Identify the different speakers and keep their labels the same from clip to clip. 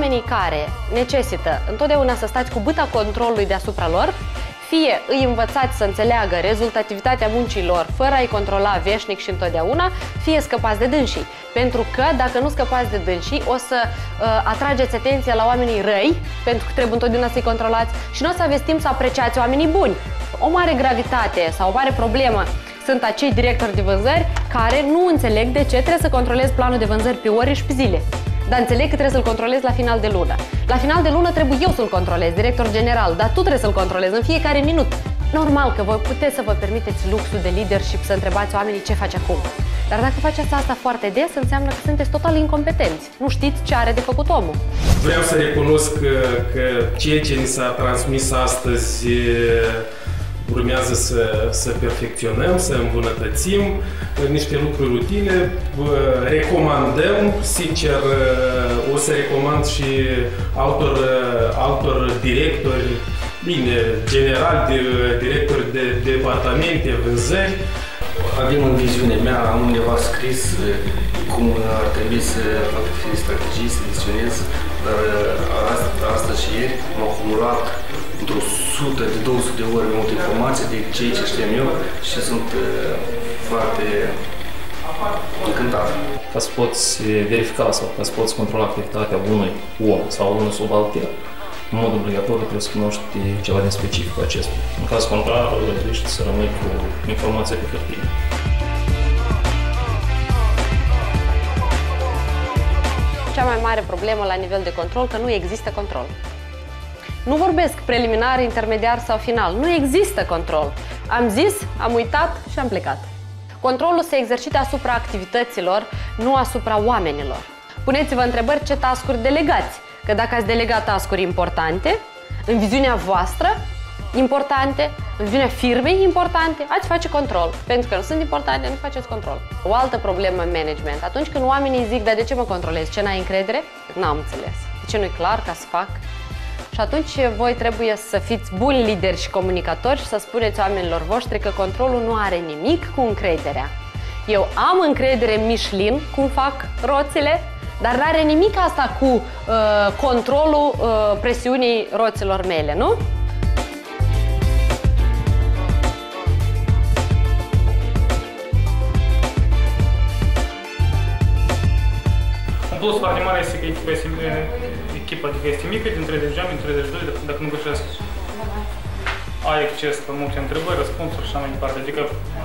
Speaker 1: oamenii care necesită întotdeauna să stați cu bâta controlului deasupra lor, fie îi învățați să înțeleagă rezultativitatea muncilor fără a-i controla veșnic și întotdeauna, fie scăpați de dânsii. Pentru că dacă nu scăpați de dânsii, o să atrageți atenția la oamenii răi, pentru că trebuie întotdeauna să-i controlați și nu o să aveți timp să apreciați oamenii buni. O mare gravitate sau o mare problemă sunt acei directori de vânzări care nu înțeleg de ce trebuie să controlezi planul de vânzări pe ore și pe zile. Dar înțeleg că trebuie să-l controlezi la final de lună. La final de lună trebuie eu să-l controlez, director general, dar tu trebuie să-l controlezi în fiecare minut. Normal că voi puteți să vă permiteți luxul de leadership, să întrebați oamenii ce faci acum. Dar dacă faceți asta foarte des, înseamnă că sunteți total incompetenți. Nu știți ce are de făcut omul.
Speaker 2: Vreau să recunosc că ceea ce ni s-a transmis astăzi urmează să perfecționăm, să îmbunătățim niște lucruri utile. Recomandăm, sincer, o să recomand și altor directori, bine, generali, directori de departamente, vânzări.
Speaker 3: Avem în viziunea mea, am undeva scris cum ar trebui să fac fie strategii, să visionez, dar astăzi și ieri am acumulat într-o 100 de 200 de ori multe informații de ceea ce știam eu și sunt foarte încântat.
Speaker 4: Ca să poți verifica sau ca să poți controla activitatea unui om sau unui subaltern, în mod obligatoriu trebuie să cunoști ceva din specific acesta. În caz contrar, trebuie să rămâi cu informația pe hârtie.
Speaker 1: Cea mai mare problemă la nivel de control că nu există control. Nu vorbesc preliminar, intermediar sau final. Nu există control. Am zis, am uitat și am plecat. Controlul se exercită asupra activităților, nu asupra oamenilor. Puneți-vă întrebări ce task-uri delegați. Că dacă ați delegat task-uri importante, în viziunea voastră, importante, în viziunea firmei importante, ați face control. Pentru că nu sunt importante, nu faceți control. O altă problemă în management. Atunci când oamenii zic, dar de ce mă controlezi? Ce, n-ai încredere? N-am înțeles. De ce nu-i clar ca să fac? Și atunci voi trebuie să fiți buni lideri și comunicatori și să spuneți oamenilor voștri că controlul nu are nimic cu încrederea. Eu am încredere în Michelin, cum fac roțile, dar nu are nimic asta cu controlul presiunii roților mele, nu?
Speaker 5: Un plus foarte mare este că echipa adică este mică, din 30 de oameni, 32, dacă nu greșesc, ai acces la multe întrebări, răspunsuri și așa mai departe. Adică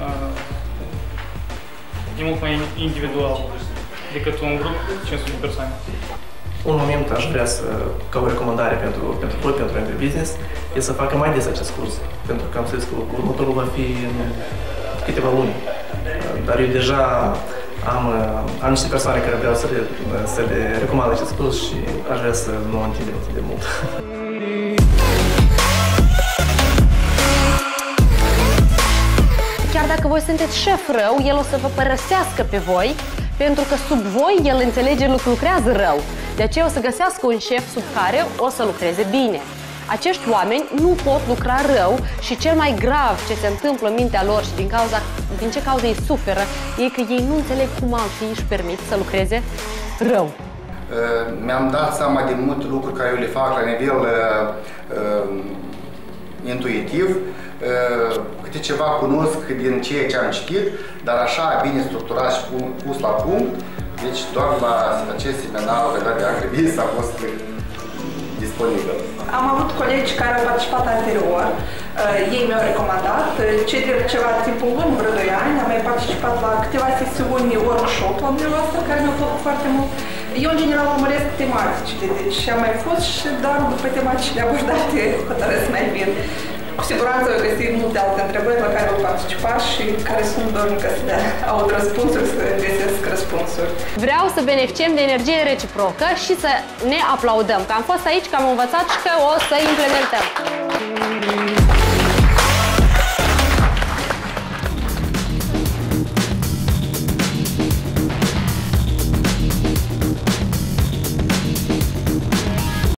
Speaker 5: e mult mai individual decât un grup de 500 de persoane.
Speaker 6: Un moment aș vrea să, ca o recomandare pentru voi, pentru Angry Business, e să facă mai des acest curs. Pentru că am zis că următorul va fi în câteva luni. Dar eu deja am niște persoane care vreau să le recomand acest curs și aș vrea să nu o întindem atât de mult.
Speaker 1: Chiar dacă voi sunteți șef rău, el o să vă părăsească pe voi, pentru că sub voi el înțelege că lucrează rău. De aceea o să găsească un șef sub care o să lucreze bine. Acești oameni nu pot lucra rău și cel mai grav ce se întâmplă în mintea lor și din ce cauză ei suferă, e că ei nu înțeleg cum alții își permit să lucreze rău.
Speaker 7: Mi-am dat seama de multe lucruri care eu le fac la nivel intuitiv. Câte ceva cunosc din ceea ce am citit, dar așa bine structurat și pus la punct. Deci doar la acest seminar legat de Angry Business a fost disponibil.
Speaker 8: Am avut colegi care au participat anterior, ei mi-au recomandat. Cei de ceva timp în urmă, vreo 2 ani, am mai participat la câteva sesiuni workshop la dumneavoastră, care mi-au plăcut foarte mult. Eu, în general, urmăresc tematicile, deci am mai fost și doar după tematicile abordate hotărăsc mai bine. Cu siguranță voi găsi multe alte întrebări la care voi participa și care sunt dornică să le aud răspunsuri, să găsesc răspunsuri.
Speaker 1: Vreau să beneficiem de energie reciprocă și să ne aplaudăm că am fost aici, că am învățat și că o să implementăm.